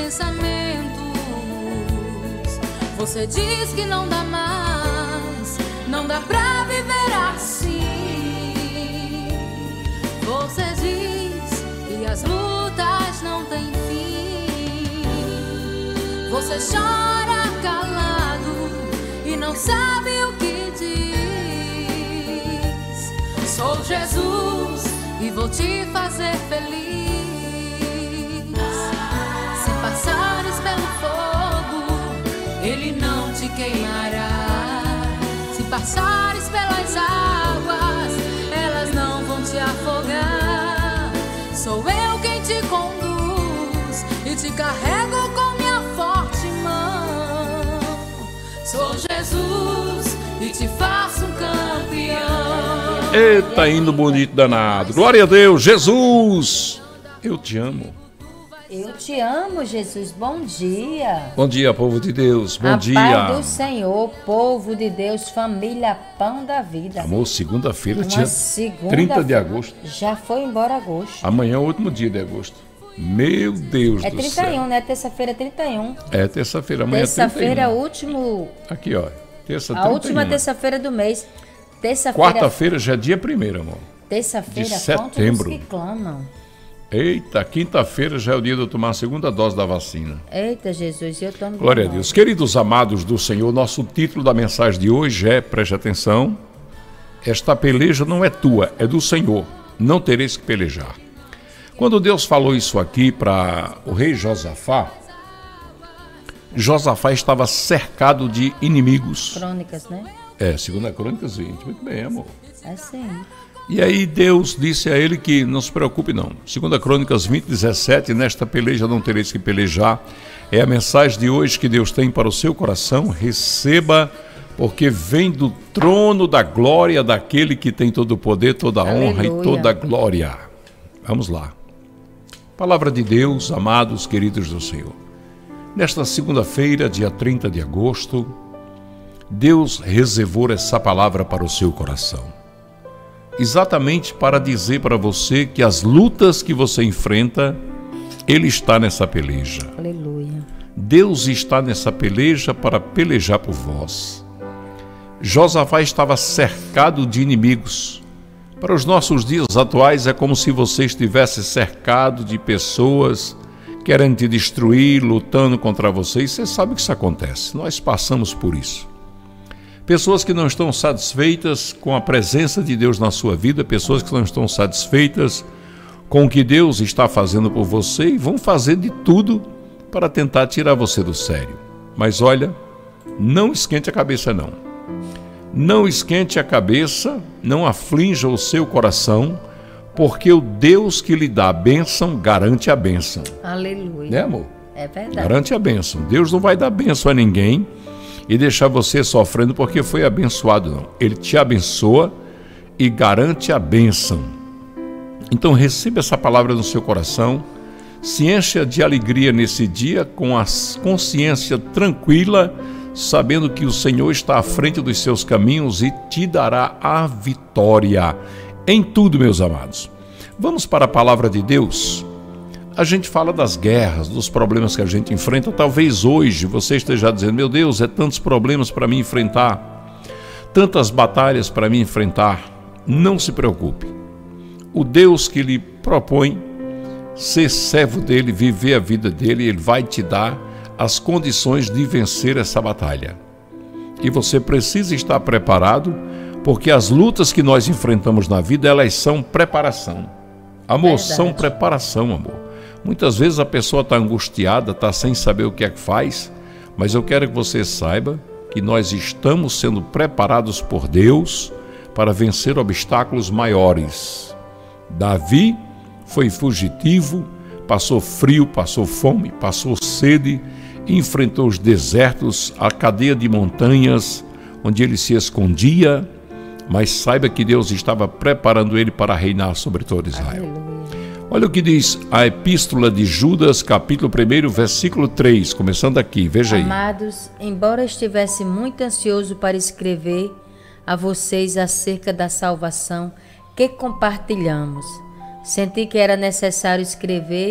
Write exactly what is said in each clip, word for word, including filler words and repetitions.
pensamentos. Você diz que não dá mais, não dá pra viver assim. Você diz que as lutas não têm fim. Você chora calado e não sabe o que diz. Sou Jesus e vou te fazer feliz. Se passares pelo fogo, ele não te queimará. Se passares pelas águas, elas não vão te afogar. Sou eu quem te conduz e te carrego com minha forte mão. Sou Jesus e te faço um campeão. Eita, indo bonito danado. Glória a Deus, Jesus, eu te amo. Eu te amo, Jesus. Bom dia. Bom dia, povo de Deus. Bom a dia. Paz do Senhor, povo de Deus, família Pão da Vida. Amor, segunda-feira, Uma dia segunda trinta de agosto. Já foi embora agosto. Amanhã é o último dia de agosto. Meu Deus É do trinta e um, céu. né? Terça-feira é trinta e um. É terça-feira, amanhã Terça-feira é é o trinta e um. último. Aqui, ó. Terça, A última trinta e um. terça-feira do mês. Terça-feira. Quarta-feira já é dia primeiro, amor. Terça-feira, de conta setembro. dos que clamam. Eita, quinta-feira já é o dia de eu tomar a segunda dose da vacina. Eita, Jesus, eu tomo. Glória a Deus. Queridos amados do Senhor, nosso título da mensagem de hoje é, preste atenção, esta peleja não é tua, é do Senhor, não tereis que pelejar. Quando Deus falou isso aqui para o rei Josafá, Josafá estava cercado de inimigos. Crônicas, né? É, segunda Crônicas vinte. Muito bem, amor. É sim. E aí Deus disse a ele que não se preocupe não. segunda Crônicas vinte, dezessete, nesta peleja não tereis que pelejar. É a mensagem de hoje que Deus tem para o seu coração. Receba, porque vem do trono da glória daquele que tem todo o poder, toda a honra e toda a glória. Vamos lá. Palavra de Deus, amados, queridos do Senhor. Nesta segunda-feira, dia trinta de agosto, Deus reservou essa palavra para o seu coração. Exatamente para dizer para você que as lutas que você enfrenta, Ele está nessa peleja. Aleluia. Deus está nessa peleja para pelejar por vós. Josafá estava cercado de inimigos. Para os nossos dias atuais é como se você estivesse cercado de pessoas querendo te destruir, lutando contra você. E você sabe que isso acontece. Nós passamos por isso. Pessoas que não estão satisfeitas com a presença de Deus na sua vida, pessoas que não estão satisfeitas com o que Deus está fazendo por você e vão fazer de tudo para tentar tirar você do sério. Mas olha, não esquente a cabeça não. Não esquente a cabeça, não aflinja o seu coração, porque o Deus que lhe dá a bênção garante a bênção. Aleluia. Né, amor? É verdade. Garante a bênção. Deus não vai dar bênção a ninguém e deixar você sofrendo porque foi abençoado, não. Ele te abençoa e garante a bênção. Então receba essa palavra no seu coração, se encha de alegria nesse dia, com a consciência tranquila, sabendo que o Senhor está à frente dos seus caminhos e te dará a vitória em tudo, meus amados. Vamos para a palavra de Deus. A gente fala das guerras, dos problemas que a gente enfrenta. Talvez hoje você esteja dizendo, meu Deus, é tantos problemas para mim enfrentar, tantas batalhas para mim enfrentar. Não se preocupe. O Deus que lhe propõe ser servo dele, viver a vida dele, ele vai te dar as condições de vencer essa batalha. E você precisa estar preparado, porque as lutas que nós enfrentamos na vida, elas são preparação. Amor, verdade. São preparação, amor. Muitas vezes a pessoa está angustiada, está sem saber o que é que faz, mas eu quero que você saiba que nós estamos sendo preparados por Deus para vencer obstáculos maiores. Davi foi fugitivo, passou frio, passou fome, passou sede, enfrentou os desertos, a cadeia de montanhas onde ele se escondia, mas saiba que Deus estava preparando ele para reinar sobre todo Israel. Aleluia. Olha o que diz a Epístola de Judas, capítulo um, versículo três, começando aqui, veja aí. Amados, embora estivesse muito ansioso para escrever a vocês acerca da salvação que compartilhamos, senti que era necessário escrever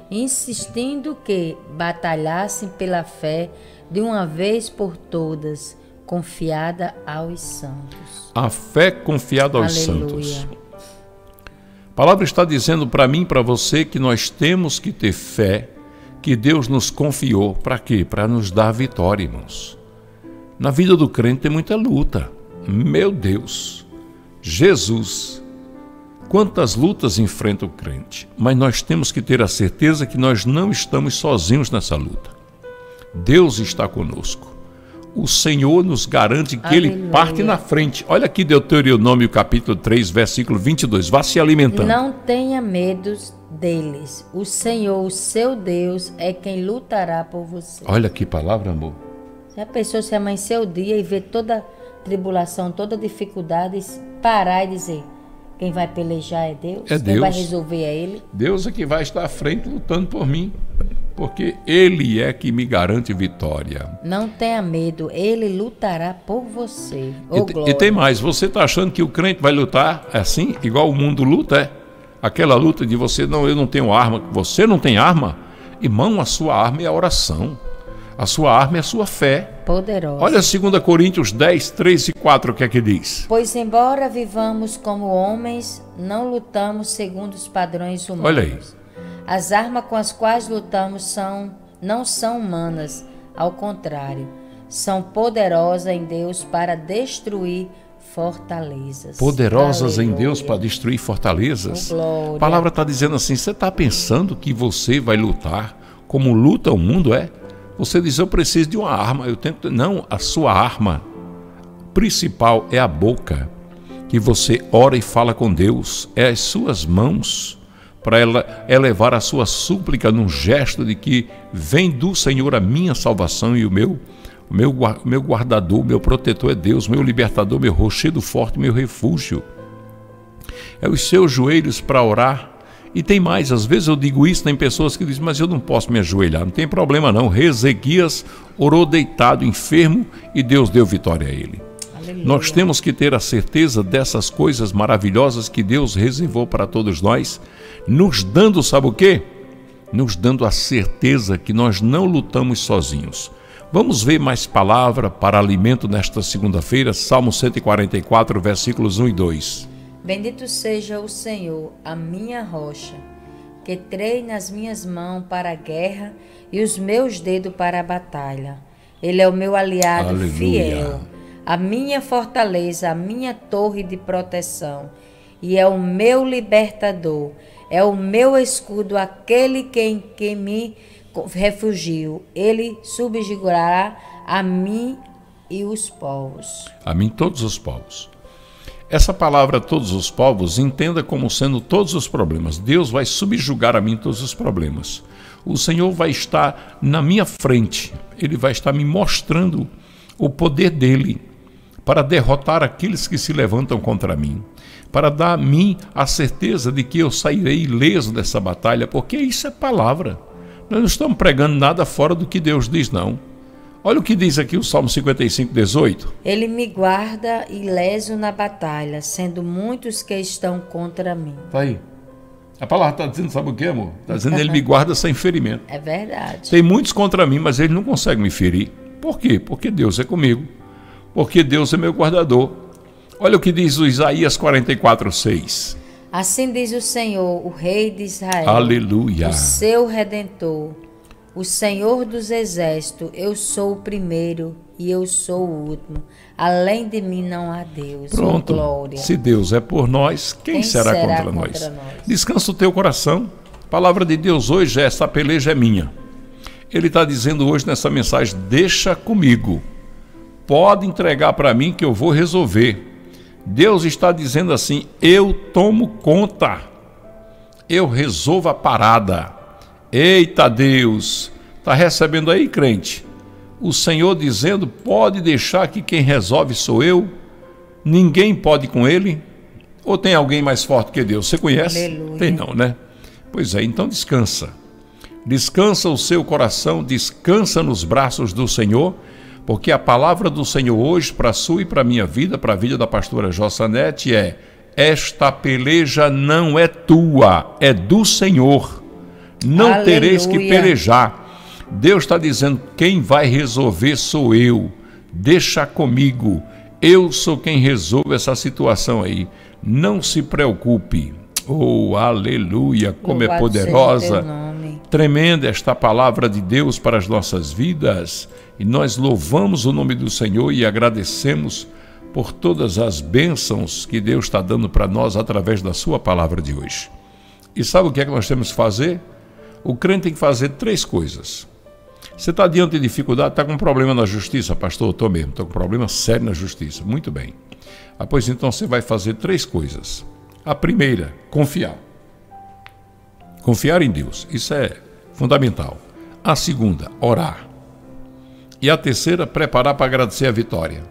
insistindo que batalhassem pela fé de uma vez por todas, confiada aos santos. A fé confiada aos Aleluia. santos. A palavra está dizendo para mim e para você que nós temos que ter fé, que Deus nos confiou. Para quê? Para nos dar vitória, irmãos. Na vida do crente tem muita luta. Meu Deus, Jesus, quantas lutas enfrenta o crente. Mas nós temos que ter a certeza que nós não estamos sozinhos nessa luta. Deus está conosco. O Senhor nos garante que Aleluia. Ele parte na frente. Olha aqui Deuteronômio capítulo três, versículo vinte e dois. Vá se alimentando. Não tenha medo deles. O Senhor, o seu Deus, é quem lutará por você. Olha que palavra, amor. Se a pessoa se amanhecer o dia e ver toda tribulação, toda dificuldade, parar e dizer, quem vai pelejar é Deus, É quem Deus. vai resolver é Ele. Deus é que vai estar à frente lutando por mim. Porque Ele é que me garante vitória. Não tenha medo, Ele lutará por você. E, Ô, te- glória. e tem mais, você está achando que o crente vai lutar assim, igual o mundo luta, é? Aquela luta de você, não, eu não tenho arma, você não tem arma? Irmão, a sua arma é a oração. A sua arma é a sua fé. Poderosa. Olha dois Coríntios dez, três e quatro, o que é que diz? Pois embora vivamos como homens, não lutamos segundo os padrões humanos. Olha aí. As armas com as quais lutamos são, não são humanas, ao contrário, são poderosas em Deus para destruir fortalezas. Poderosas em Aleluia. Deus para destruir fortalezas. Oh, glória. A palavra está dizendo assim, você está pensando que você vai lutar como luta o mundo, é? Você diz, eu preciso de uma arma, eu tento... Não, a sua arma principal é a boca, que você ora e fala com Deus, é as suas mãos, para ela elevar a sua súplica num gesto de que vem do Senhor a minha salvação e o meu, o meu, meu guardador, meu protetor é Deus, meu libertador, meu rochedo forte, meu refúgio. É os seus joelhos para orar. E tem mais, às vezes eu digo isso, tem pessoas que dizem, mas eu não posso me ajoelhar. Não tem problema não, Ezequias orou deitado, enfermo, e Deus deu vitória a ele. Aleluia. Nós temos que ter a certeza dessas coisas maravilhosas que Deus reservou para todos nós, nos dando, sabe o quê? Nos dando a certeza que nós não lutamos sozinhos. Vamos ver mais palavra para alimento nesta segunda-feira, Salmo cento e quarenta e quatro, versículos um e dois. Bendito seja o Senhor, a minha rocha, que treina as minhas mãos para a guerra e os meus dedos para a batalha. Ele é o meu aliado Aleluia. fiel, a minha fortaleza, a minha torre de proteção, e é o meu libertador, é o meu escudo, aquele em que me refugio. Ele subjugará a mim e os povos. A mim todos os povos. Essa palavra todos os povos, entenda como sendo todos os problemas. Deus vai subjugar a mim todos os problemas. O Senhor vai estar na minha frente. Ele vai estar me mostrando o poder dele para derrotar aqueles que se levantam contra mim. Para dar a mim a certeza de que eu sairei ileso dessa batalha, porque isso é palavra. Nós não estamos pregando nada fora do que Deus diz, não. Olha o que diz aqui o Salmo cinquenta e cinco, dezoito. Ele me guarda ileso na batalha, sendo muitos que estão contra mim. Está aí. A palavra está dizendo, sabe o que, amor? Está dizendo, ele me guarda sem ferimento. É verdade. Tem muitos contra mim, mas ele não consegue me ferir. Por quê? Porque Deus é comigo. Porque Deus é meu guardador. Olha o que diz o Isaías quarenta e quatro, seis. Assim diz o Senhor, o Rei de Israel, Aleluia. o seu Redentor, o Senhor dos Exércitos. Eu sou o primeiro e eu sou o último. Além de mim não há Deus. Pronto. Oh, glória. Se Deus é por nós, quem, Quem será, será contra, contra nós? nós? Descansa o teu coração. A palavra de Deus hoje é, essa peleja é minha. Ele está dizendo hoje nessa mensagem, deixa comigo. Pode entregar para mim que eu vou resolver. Deus está dizendo assim, eu tomo conta. Eu resolvo a parada. Eita Deus, está recebendo aí, crente? O Senhor dizendo, pode deixar que quem resolve sou eu? Ninguém pode com ele? Ou tem alguém mais forte que Deus? Você conhece? Aleluia. Tem não, né? Pois é, então descansa. Descansa o seu coração, descansa nos braços do Senhor, porque a palavra do Senhor hoje, para a sua e para a minha vida, para a vida da pastora Jossanete, é: esta peleja não é tua, é do Senhor. Não Aleluia. tereis que pelejar. Deus está dizendo, quem vai resolver sou eu. Deixa comigo. Eu sou quem resolve essa situação aí. Não se preocupe. Oh, aleluia, como Louvado é poderosa. seja o teu nome. Tremenda esta palavra de Deus para as nossas vidas. E nós louvamos o nome do Senhor e agradecemos por todas as bênçãos que Deus está dando para nós através da sua palavra de hoje. E sabe o que é que nós temos que fazer? O crente tem que fazer três coisas. Você está diante de dificuldade, está com um problema na justiça, pastor? Estou mesmo, estou com um problema sério na justiça. Muito bem. Ah, pois então você vai fazer três coisas. A primeira, confiar. Confiar em Deus, isso é fundamental. A segunda, orar. E a terceira, preparar para agradecer a vitória.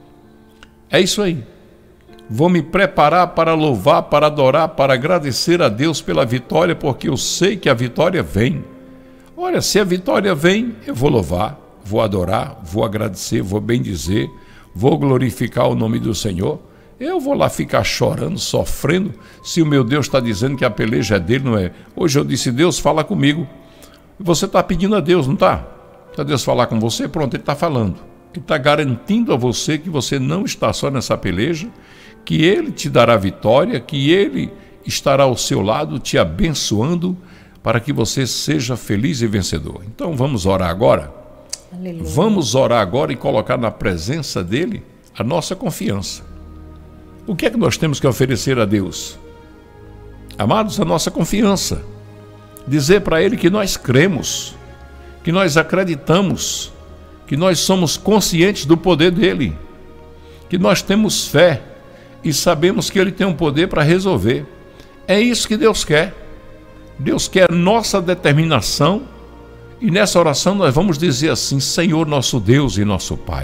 É isso aí. Vou me preparar para louvar, para adorar, para agradecer a Deus pela vitória, porque eu sei que a vitória vem. Olha, se a vitória vem, eu vou louvar, vou adorar, vou agradecer, vou bendizer, vou glorificar o nome do Senhor. Eu vou lá ficar chorando, sofrendo, se o meu Deus está dizendo que a peleja é dele, não é? Hoje eu disse, Deus, fala comigo. Você está pedindo a Deus, não está? Se Deus falar com você, pronto, Ele está falando. Ele está garantindo a você que você não está só nessa peleja, que Ele te dará vitória, que Ele estará ao seu lado, te abençoando, para que você seja feliz e vencedor. Então vamos orar agora? Aleluia. Vamos orar agora e colocar na presença dEle a nossa confiança. O que é que nós temos que oferecer a Deus? Amados, a nossa confiança. Dizer para Ele que nós cremos, que nós acreditamos, que nós somos conscientes do poder dEle, que nós temos fé e sabemos que Ele tem um poder para resolver. É isso que Deus quer. Deus quer nossa determinação e nessa oração nós vamos dizer assim, Senhor nosso Deus e nosso Pai.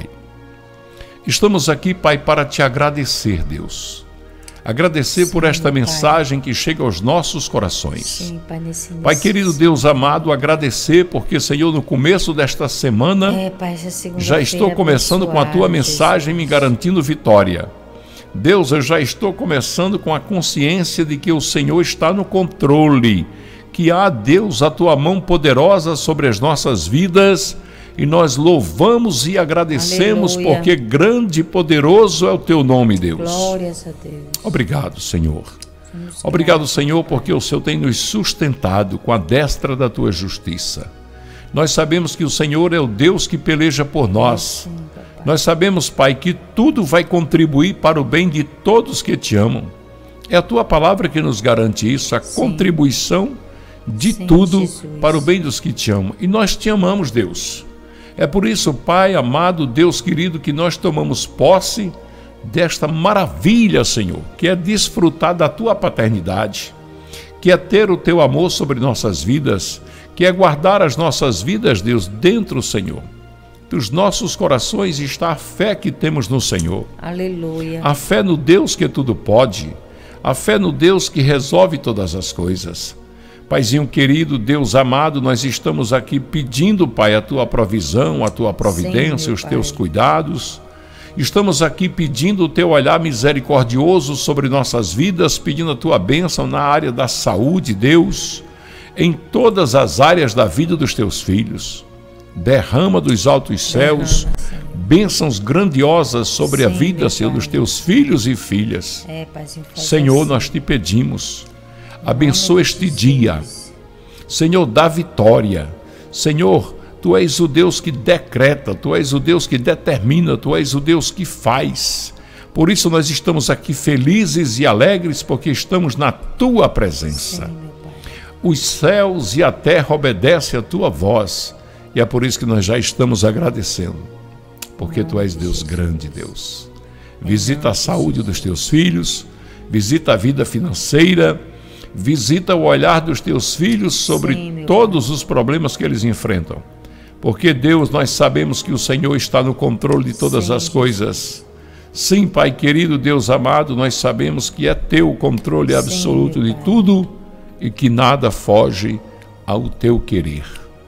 Estamos aqui, Pai, para te agradecer, Deus. Agradecer Sim, por esta mensagem que chega aos nossos corações. Sim, Pai, nesse Pai querido Deus amado, agradecer porque, Senhor, no começo desta semana, é, Pai, essa já estou começando com a Tua mensagem Jesus. Me garantindo vitória. Deus, eu já estou começando com a consciência de que o Senhor está no controle, que há, Deus, a Tua mão poderosa sobre as nossas vidas, e nós louvamos e agradecemos, Aleluia. Porque grande e poderoso é o Teu nome, Deus. Glórias a Deus. Obrigado, Senhor. Obrigado, Senhor, porque o Senhor tem nos sustentado com a destra da Tua justiça. Nós sabemos que o Senhor é o Deus que peleja por nós. Nós sabemos, Pai, que tudo vai contribuir para o bem de todos que Te amam. É a Tua palavra que nos garante isso, a Sim. contribuição de Sim, tudo Jesus. Para o bem dos que Te amam. E nós Te amamos, Deus. É por isso, Pai amado, Deus querido, que nós tomamos posse desta maravilha, Senhor, que é desfrutar da Tua paternidade, que é ter o Teu amor sobre nossas vidas, que é guardar as nossas vidas, Deus, dentro, Senhor. Dos nossos corações está a fé que temos no Senhor. Aleluia. A fé no Deus que tudo pode, a fé no Deus que resolve todas as coisas. Paizinho querido, Deus amado, nós estamos aqui pedindo, Pai, a Tua provisão, a Tua providência, Sim, os Teus Pai. Cuidados. Estamos aqui pedindo o Teu olhar misericordioso sobre nossas vidas, pedindo a Tua bênção na área da saúde, Deus, em todas as áreas da vida dos Teus filhos. Derrama dos altos céus Derrama, bênçãos grandiosas sobre Sim, a vida, Senhor, dos Teus filhos e filhas. É, Paizinho, Senhor, assim. Nós Te pedimos. Abençoa este dia. Senhor, dá vitória. Senhor, Tu és o Deus que decreta, Tu és o Deus que determina, Tu és o Deus que faz. Por isso nós estamos aqui felizes e alegres, porque estamos na Tua presença. Sim, os céus e a terra obedecem a Tua voz. E é por isso que nós já estamos agradecendo. Porque Tu és Deus grande, Deus. Visita a saúde dos Teus filhos, visita a vida financeira, visita o olhar dos Teus filhos sobre Sim, todos os problemas que eles enfrentam. Porque, Deus, nós sabemos que o Senhor está no controle de todas Sim. as coisas. Sim, Pai querido, Deus amado, nós sabemos que é Teu controle Sim, absoluto de tudo e que nada foge ao Teu querer.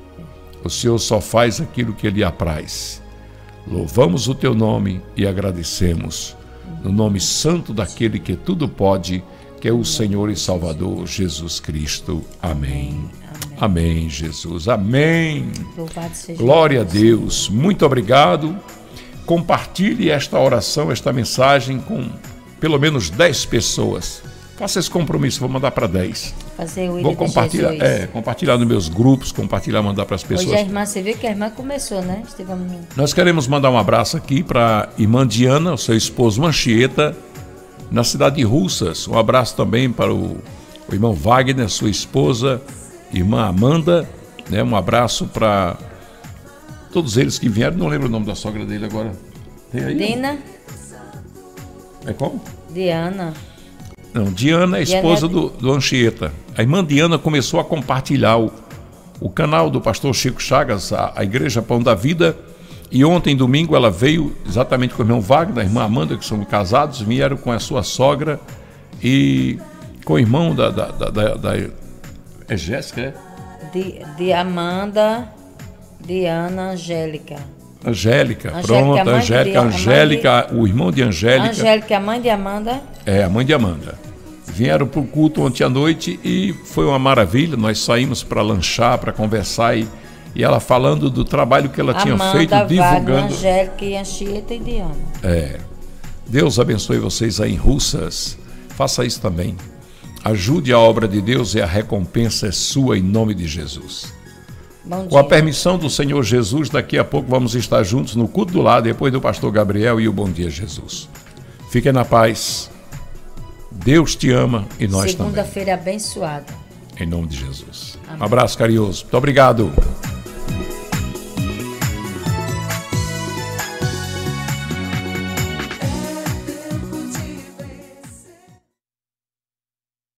O Senhor só faz aquilo que Ele apraz. Louvamos o Teu nome e agradecemos. No nome santo daquele que tudo pode, que é o Senhor e Salvador Jesus Cristo. Amém. Amém. Amém, Jesus. Amém. Louvado seja Glória Deus. a Deus. Muito obrigado. Compartilhe esta oração, esta mensagem com pelo menos dez pessoas. Faça esse compromisso, vou mandar para dez. Fazer o Vou compartilhar, é, compartilhar nos meus grupos, compartilhar, mandar para as pessoas. Hoje a irmã, você viu que a irmã começou, né? Estivemos... Nós queremos mandar um abraço aqui para a irmã Diana, o seu esposo Manchieta, na cidade de Russas. Um abraço também para o, o irmão Wagner, sua esposa, irmã Amanda, né? Um abraço para todos eles que vieram. Não lembro o nome da sogra dele agora. Tem aí? Dina. É como? Diana. Não, Diana é esposa do, do Anchieta. A irmã Diana começou a compartilhar o, o canal do pastor Chico Chagas, a, a Igreja Pão da Vida, e ontem, domingo, ela veio exatamente com o irmão Wagner, a irmã Amanda, que são casados, vieram com a sua sogra e com o irmão da... da, da, da, da é Jéssica, é? De, de Amanda, Diana, Angélica. Angélica, Angélica, pronto, a mãe de Angélica, Diana, a mãe Angélica, o irmão de Angélica. Angélica, a mãe de Amanda. É, a mãe de Amanda. Vieram para o culto ontem à noite e foi uma maravilha. Nós saímos para lanchar, para conversar e, e ela falando do trabalho que ela tinha Amanda, feito Wagner, divulgando. Angélica, e Anchieta e Diana. É. Deus abençoe vocês aí em Russas. Faça isso também. Ajude a obra de Deus e a recompensa é sua em nome de Jesus. Bom dia. Com a permissão do Senhor Jesus, daqui a pouco vamos estar juntos no culto do lar, depois do pastor Gabriel e o Bom Dia Jesus. Fiquem na paz. Deus te ama e nós também. Segunda-feira abençoada. Em nome de Jesus. Amém. Um abraço carinhoso. Muito obrigado.